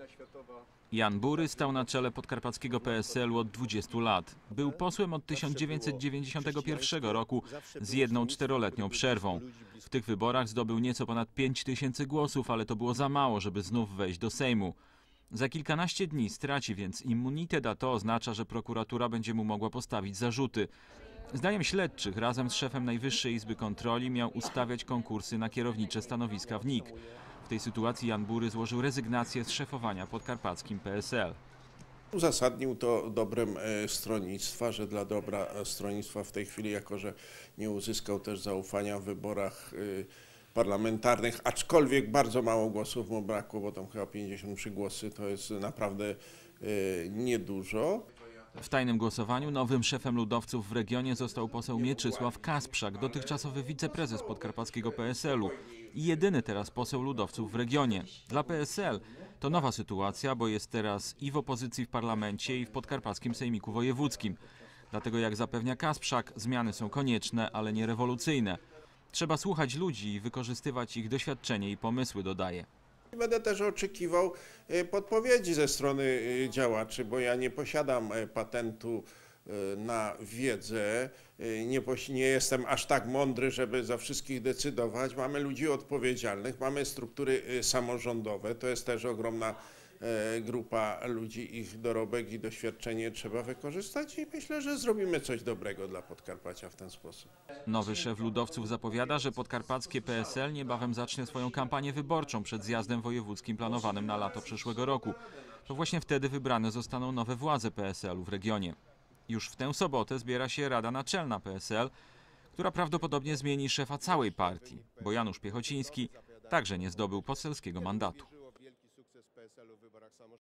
Jan Bury stał na czele podkarpackiego PSL-u od 20 lat. Był posłem od 1991 roku z jedną 4-letnią przerwą. W tych wyborach zdobył nieco ponad 5 tysięcy głosów, ale to było za mało, żeby znów wejść do Sejmu. Za kilkanaście dni straci więc immunitet, a to oznacza, że prokuratura będzie mu mogła postawić zarzuty. Zdaniem śledczych razem z szefem Najwyższej Izby Kontroli miał ustawiać konkursy na kierownicze stanowiska w NIK. W tej sytuacji Jan Bury złożył rezygnację z szefowania podkarpackim PSL. Uzasadnił to dobrem stronnictwa, że dla dobra stronnictwa w tej chwili, jako że nie uzyskał też zaufania w wyborach parlamentarnych, aczkolwiek bardzo mało głosów mu brakło, bo tam chyba 53 głosy, to jest naprawdę niedużo. W tajnym głosowaniu nowym szefem ludowców w regionie został poseł Mieczysław Kasprzak, dotychczasowy wiceprezes podkarpackiego PSL-u i jedyny teraz poseł ludowców w regionie. Dla PSL to nowa sytuacja, bo jest teraz i w opozycji w parlamencie, i w podkarpackim sejmiku wojewódzkim. Dlatego, jak zapewnia Kasprzak, zmiany są konieczne, ale nie rewolucyjne. Trzeba słuchać ludzi i wykorzystywać ich doświadczenie i pomysły, dodaje. Będę też oczekiwał podpowiedzi ze strony działaczy, bo ja nie posiadam patentu na wiedzę, nie jestem aż tak mądry, żeby za wszystkich decydować. Mamy ludzi odpowiedzialnych, mamy struktury samorządowe, to jest też ogromna grupa ludzi, ich dorobek i doświadczenie trzeba wykorzystać i myślę, że zrobimy coś dobrego dla Podkarpacia w ten sposób. Nowy szef ludowców zapowiada, że podkarpackie PSL niebawem zacznie swoją kampanię wyborczą przed zjazdem wojewódzkim planowanym na lato przyszłego roku. To właśnie wtedy wybrane zostaną nowe władze PSL-u w regionie. Już w tę sobotę zbiera się Rada Naczelna PSL, która prawdopodobnie zmieni szefa całej partii, bo Janusz Piechociński także nie zdobył poselskiego mandatu.